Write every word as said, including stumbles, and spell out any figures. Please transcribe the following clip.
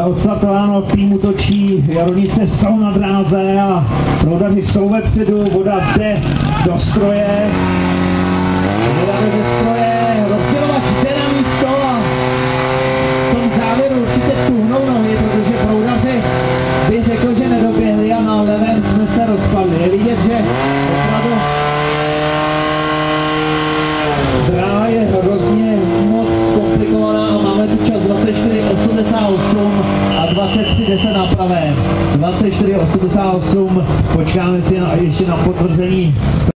odstartováno, týmu točí, Jaronice jsou na dráze a proudaři jsou vepředu, voda jde do stroje. Voda jde do stroje, rozdělovač jde na místo a v tom závěru určitě tuhnou nohy, protože proudaři by řekl, že nedoběhli a na levém jsme se rozpadli. Je vidět, že opravdu dráha je hrozně moc komplikovaná a máme tu čas dvacet čtyři osmdesát osm a dvacet tři deset na pravé. dvacet čtyři osmdesát osm, počkáme si na, ještě na potvrzení.